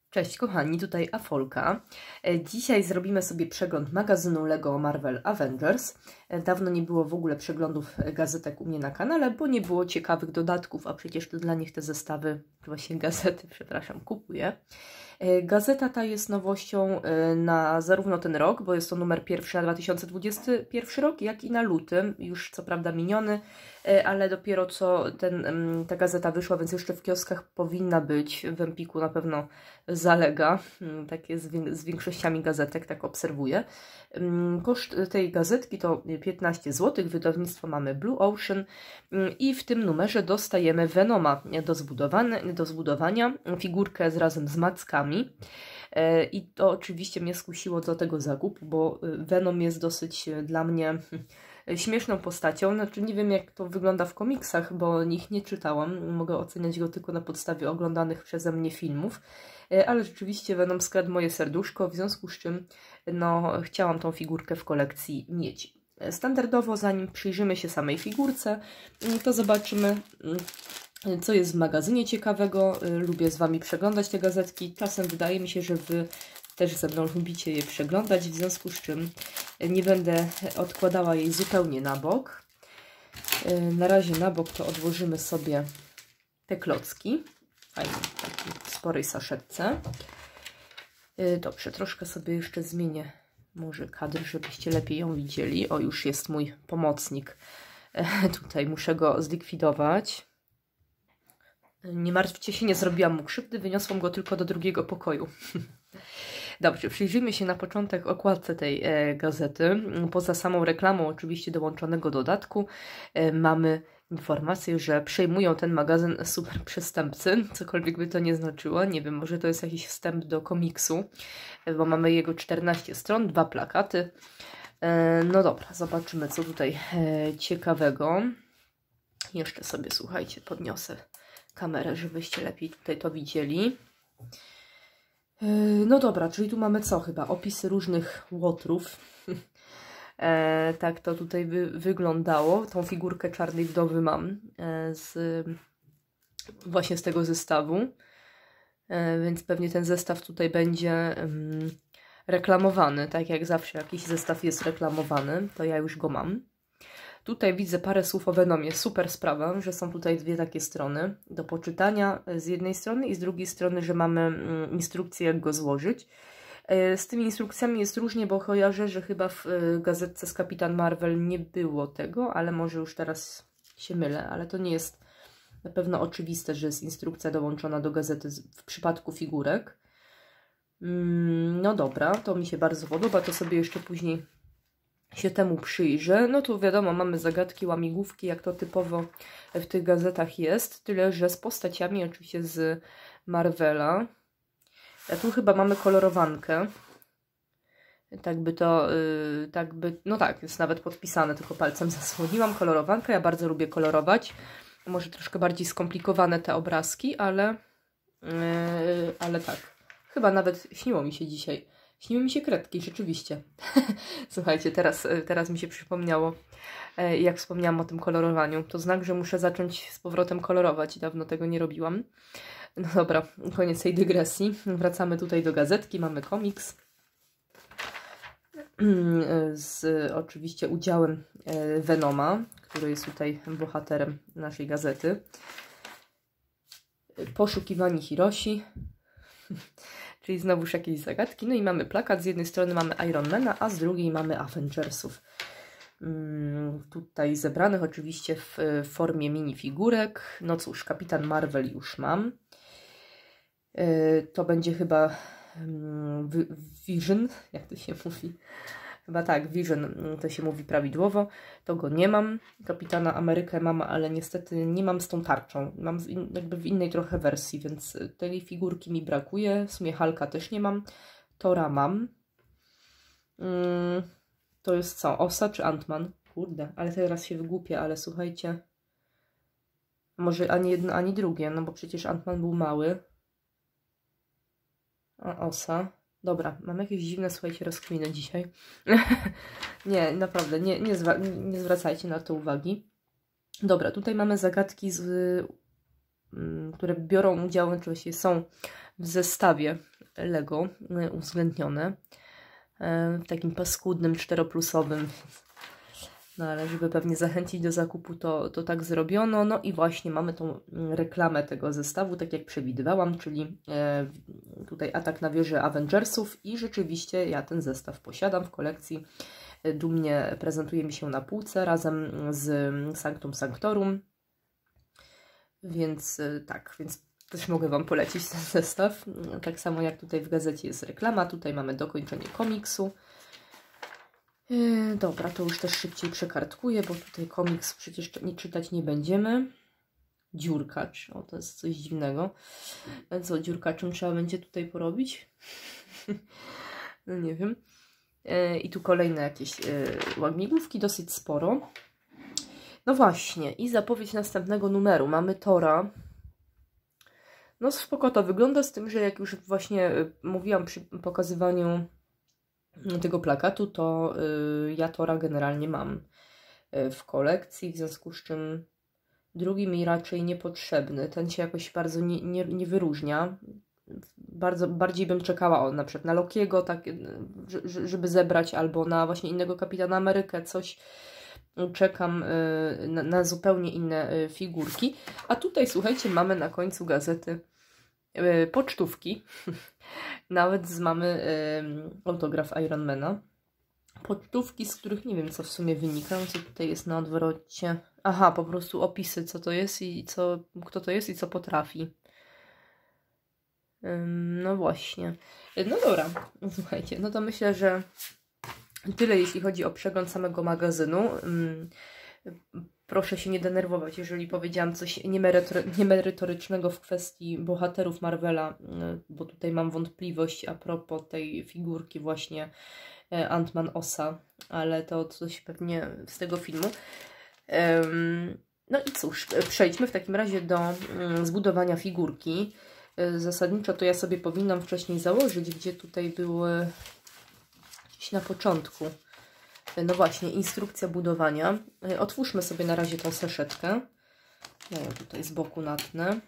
Cześć kochani, tutaj Afolka. Dzisiaj zrobimy sobie przegląd magazynu LEGO Marvel Avengers. Dawno nie było w ogóle przeglądów gazetek u mnie na kanale, bo nie było ciekawych dodatków, a przecież to dla nich te zestawy, właśnie gazety, przepraszam, kupuję. Gazeta ta jest nowością na zarówno ten rok, bo jest to numer pierwszy na 2021 rok, jak i na luty, już co prawda miniony, ale dopiero co ta gazeta wyszła, więc jeszcze w kioskach powinna być, w Empiku na pewno zalega, tak jest z większościami gazetek, tak obserwuję. Koszt tej gazetki to 15 zł, wydawnictwo mamy Blue Ocean i w tym numerze dostajemy Venoma do zbudowania, figurkę razem z mackami. I to oczywiście mnie skusiło do tego zakupu, bo Venom jest dosyć dla mnie śmieszną postacią. Znaczy nie wiem, jak to wygląda w komiksach, bo ich nie czytałam. Mogę oceniać go tylko na podstawie oglądanych przeze mnie filmów. Ale rzeczywiście Venom skradł moje serduszko, w związku z czym no, chciałam tą figurkę w kolekcji mieć. Standardowo, zanim przyjrzymy się samej figurce, to zobaczymy, co jest w magazynie ciekawego. Lubię z Wami przeglądać te gazetki. Czasem wydaje mi się, że Wy też ze mną lubicie je przeglądać, w związku z czym nie będę odkładała jej zupełnie na bok. Na razie na bok to odłożymy sobie te klocki. Fajnie, w takiej sporej saszetce. Dobrze, troszkę sobie jeszcze zmienię może kadr, żebyście lepiej ją widzieli. O, już jest mój pomocnik. Tutaj muszę go zlikwidować. Nie martwcie się, nie zrobiłam mu krzywdy, wyniosłam go tylko do drugiego pokoju. Dobrze, przyjrzyjmy się na początek okładce tej gazety. Poza samą reklamą oczywiście dołączonego dodatku mamy informację, że przejmują ten magazyn super przestępcy, cokolwiek by to nie znaczyło. Nie wiem, może to jest jakiś wstęp do komiksu, bo mamy jego 14 stron, 2 plakaty. No dobra, zobaczymy, co tutaj ciekawego. Jeszcze sobie, słuchajcie, podniosę kamerę, żebyście lepiej tutaj to widzieli. No dobra, czyli tu mamy co chyba? Opisy różnych łotrów. Tak to tutaj wyglądało. Tą figurkę Czarnej Wdowy mam właśnie z tego zestawu. Więc pewnie ten zestaw tutaj będzie reklamowany. Tak jak zawsze jakiś zestaw jest reklamowany, to ja już go mam. Tutaj widzę parę słów o Venomie. Super sprawa, że są tutaj dwie takie strony do poczytania z jednej strony i z drugiej strony, że mamy instrukcję, jak go złożyć. Z tymi instrukcjami jest różnie, bo kojarzę, że chyba w gazetce z Kapitan Marvel nie było tego, ale może już teraz się mylę, ale to nie jest na pewno oczywiste, że jest instrukcja dołączona do gazety w przypadku figurek. No dobra, to mi się bardzo podoba, to sobie jeszcze później się temu przyjrzę. No tu wiadomo, mamy zagadki, łamigłówki, jak to typowo w tych gazetach jest, tyle że z postaciami oczywiście z Marvela. A tu chyba mamy kolorowankę. No tak, jest nawet podpisane, tylko palcem zasłoniłam kolorowankę. Ja bardzo lubię kolorować. Może troszkę bardziej skomplikowane te obrazki, ale tak. Chyba nawet śniło mi się dzisiaj. Śniły mi się kredki, rzeczywiście. Słuchajcie, teraz mi się przypomniało, jak wspomniałam o tym kolorowaniu. To znak, że muszę zacząć z powrotem kolorować. Dawno tego nie robiłam. No dobra, koniec tej dygresji. Wracamy tutaj do gazetki. Mamy komiks z oczywiście udziałem Venoma, który jest tutaj bohaterem naszej gazety. Poszukiwanie Hiroshi. Czyli znowuż jakieś zagadki. No i mamy plakat. Z jednej strony mamy Ironmana, a z drugiej mamy Avengersów. Tutaj zebranych oczywiście w formie minifigurek. No cóż, Kapitan Marvel już mam. To będzie chyba Vision, jak to się mówi? Chyba tak, Vision to się mówi prawidłowo. To go nie mam. Kapitana Amerykę mam, ale niestety nie mam z tą tarczą. Mam jakby w innej trochę wersji, więc tej figurki mi brakuje. W sumie Hulka też nie mam. Tora mam. To jest co? Osa czy Ant-Man? Kurde, ale teraz się wygłupię, ale słuchajcie. Może ani jedno, ani drugie, no bo przecież Ant-Man był mały. A Osa. Dobra, mam jakieś dziwne, słuchajcie, rozkminy dzisiaj. Nie, naprawdę, nie zwracajcie na to uwagi. Dobra, tutaj mamy zagadki, które biorą udział, czy właściwie są w zestawie Lego uwzględnione w takim paskudnym 4+. No ale żeby pewnie zachęcić do zakupu, to tak zrobiono. No i właśnie mamy tą reklamę tego zestawu, tak jak przewidywałam, czyli tutaj atak na wieżę Avengersów i rzeczywiście ja ten zestaw posiadam w kolekcji. Dumnie prezentuje mi się na półce razem z Sanctum Sanctorum. Więc tak, więc też mogę Wam polecić ten zestaw. Tak samo jak tutaj w gazecie jest reklama, tutaj mamy dokończenie komiksu. Dobra, to już też szybciej przekartkuję, bo tutaj komiks przecież czytać nie będziemy. Dziurkacz, o to jest coś dziwnego. Co dziurkaczem trzeba będzie tutaj porobić? No nie wiem. I tu kolejne jakieś łamigłówki, dosyć sporo. No właśnie, i zapowiedź następnego numeru. Mamy Thora. No spoko to wygląda, z tym, że jak już właśnie mówiłam przy pokazywaniu tego plakatu, to ja Thora generalnie mam w kolekcji, w związku z czym drugi mi raczej niepotrzebny. Ten się jakoś bardzo nie wyróżnia. Bardziej bym czekała na przykład na Lokiego, tak, żeby zebrać, albo na właśnie innego Kapitana Amerykę, coś. Czekam na zupełnie inne figurki. A tutaj, słuchajcie, mamy na końcu gazety pocztówki. Nawet mamy autograf Ironmana. Pocztówki, z których nie wiem, co w sumie wynika. Co tutaj jest na odwrocie? Aha, po prostu opisy, co to jest i kto to jest i co potrafi. No właśnie. No dobra, słuchajcie, no to myślę, że tyle, jeśli chodzi o przegląd samego magazynu. Proszę się nie denerwować, jeżeli powiedziałam coś niemerytorycznego w kwestii bohaterów Marvela, bo tutaj mam wątpliwość a propos tej figurki właśnie Ant-Man Osa, ale to coś pewnie z tego filmu. No i cóż, przejdźmy w takim razie do zbudowania figurki. Zasadniczo to ja sobie powinnam wcześniej założyć, gdzie tutaj były gdzieś na początku. No właśnie, instrukcja budowania. Otwórzmy sobie na razie tą saszetkę. Ja ją tutaj z boku natnę.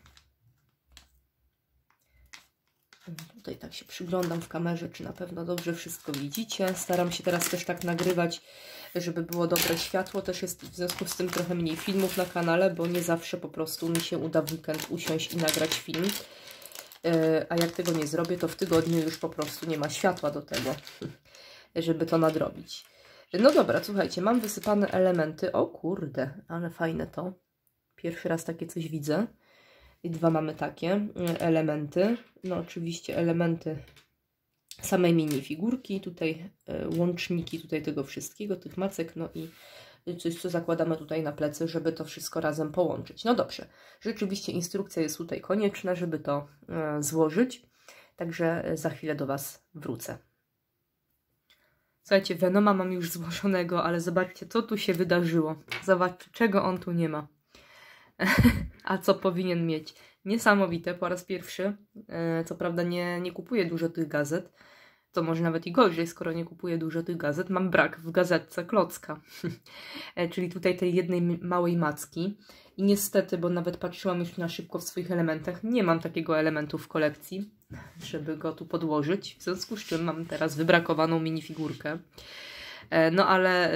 Tutaj tak się przyglądam w kamerze, czy na pewno dobrze wszystko widzicie. Staram się teraz też tak nagrywać, żeby było dobre światło. Też jest w związku z tym trochę mniej filmów na kanale, bo nie zawsze po prostu mi się uda w weekend usiąść i nagrać film. A jak tego nie zrobię, to w tygodniu już po prostu nie ma światła do tego, żeby to nadrobić. No dobra, słuchajcie, mam wysypane elementy. O kurde, ale fajne to. Pierwszy raz takie coś widzę. I dwa mamy takie elementy. No oczywiście elementy samej minifigurki. Tutaj łączniki tutaj tego wszystkiego, tych macek. No i coś, co zakładamy tutaj na plecy, żeby to wszystko razem połączyć. No dobrze, rzeczywiście instrukcja jest tutaj konieczna, żeby to złożyć. Także za chwilę do Was wrócę. Słuchajcie, Venoma mam już złożonego, ale zobaczcie, co tu się wydarzyło. Zobaczcie, czego on tu nie ma. A co powinien mieć. Niesamowite, po raz pierwszy. Co prawda nie kupuję dużo tych gazet. To może nawet i gorzej, skoro nie kupuję dużo tych gazet. Mam brak w gazetce klocka. Czyli tutaj tej jednej małej macki. I niestety, bo nawet patrzyłam już na szybko w swoich elementach, nie mam takiego elementu w kolekcji, żeby go tu podłożyć. W związku z czym mam teraz wybrakowaną minifigurkę. No ale...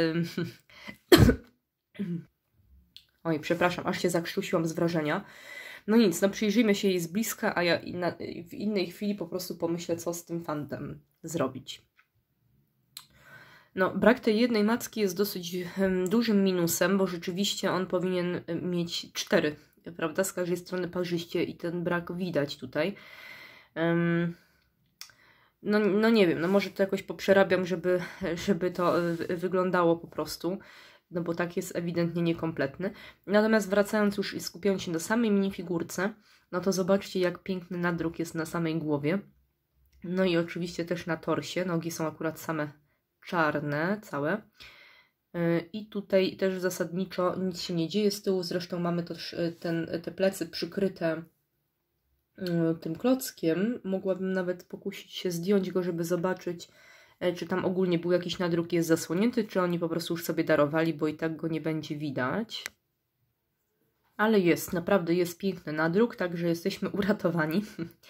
Oj, przepraszam, aż się zakrztusiłam z wrażenia. No nic, no przyjrzyjmy się jej z bliska, a ja w innej chwili po prostu pomyślę, co z tym fantem zrobić. No, brak tej jednej macki jest dosyć dużym minusem, bo rzeczywiście on powinien mieć 4, prawda, z każdej strony parzyście i ten brak widać tutaj. No nie wiem, no może to jakoś poprzerabiam, żeby to wyglądało po prostu. No bo tak jest ewidentnie niekompletny. Natomiast wracając już i skupiając się na samej minifigurce, no to zobaczcie, jak piękny nadruk jest na samej głowie. No i oczywiście też na torsie. Nogi są akurat same czarne, całe. I tutaj też zasadniczo nic się nie dzieje z tyłu. Zresztą mamy też te plecy przykryte tym klockiem. Mogłabym nawet pokusić się zdjąć go, żeby zobaczyć, czy tam ogólnie był jakiś nadruk, jest zasłonięty, czy oni po prostu już sobie darowali, bo i tak go nie będzie widać. Ale jest, naprawdę jest piękny nadruk, także jesteśmy uratowani.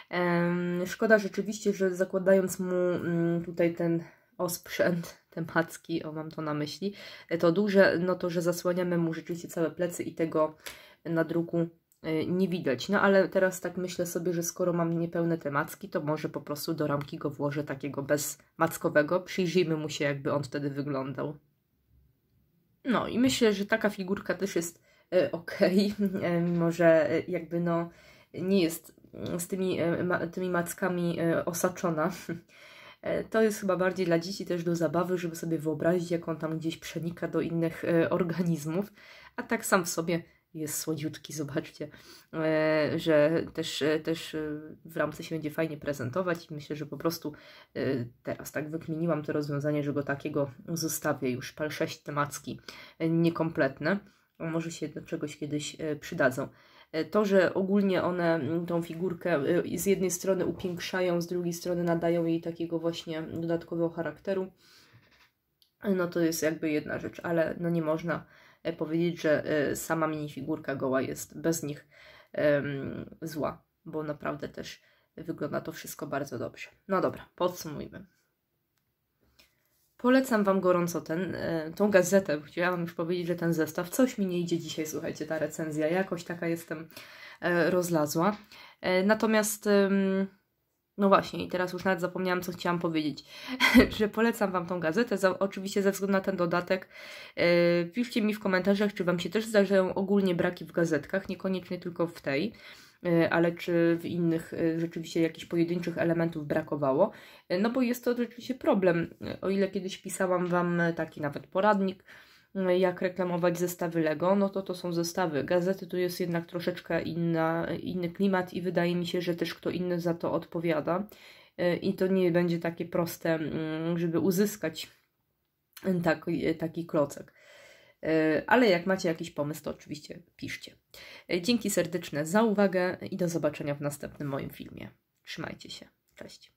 Szkoda rzeczywiście, że zakładając mu tutaj ten osprzęt, te macki, mam to na myśli, to duże, no to, że zasłaniamy mu rzeczywiście całe plecy i tego na druku nie widać. No ale teraz tak myślę sobie, że skoro mam niepełne te macki, to może po prostu do ramki go włożę takiego bezmackowego. Przyjrzyjmy mu się, jakby on wtedy wyglądał. No i myślę, że taka figurka też jest ok, mimo że jakby no nie jest z tymi mackami osaczona. To jest chyba bardziej dla dzieci też do zabawy, żeby sobie wyobrazić, jak on tam gdzieś przenika do innych organizmów, a tak sam w sobie jest słodziutki, zobaczcie, że też w ramce się będzie fajnie prezentować i myślę, że po prostu teraz tak wykminiłam to rozwiązanie, że go takiego zostawię już, pal 6 te macki niekompletne, może się do czegoś kiedyś przydadzą. To, że ogólnie one tą figurkę z jednej strony upiększają, z drugiej strony nadają jej takiego właśnie dodatkowego charakteru, no to jest jakby jedna rzecz, ale no nie można powiedzieć, że sama minifigurka goła jest bez nich zła, bo naprawdę też wygląda to wszystko bardzo dobrze. No dobra, podsumujmy. Polecam Wam gorąco tą gazetę, chciałam już powiedzieć, że ten zestaw. Coś mi nie idzie dzisiaj, słuchajcie, ta recenzja. Jakoś taka jestem rozlazła. Natomiast, no właśnie, i teraz już nawet zapomniałam, co chciałam powiedzieć. Że polecam Wam tą gazetę, oczywiście ze względu na ten dodatek. Piszcie mi w komentarzach, czy Wam się też zdarzają ogólnie braki w gazetkach, niekoniecznie tylko w tej, ale czy w innych rzeczywiście jakichś pojedynczych elementów brakowało. No bo jest to rzeczywiście problem. O ile kiedyś pisałam Wam taki nawet poradnik, jak reklamować zestawy Lego, no to są zestawy. Gazety to jest jednak troszeczkę inny klimat i wydaje mi się, że też kto inny za to odpowiada. I to nie będzie takie proste, żeby uzyskać taki klocek. Ale jak macie jakiś pomysł, to oczywiście piszcie. Dzięki serdeczne za uwagę i do zobaczenia w następnym moim filmie. Trzymajcie się. Cześć.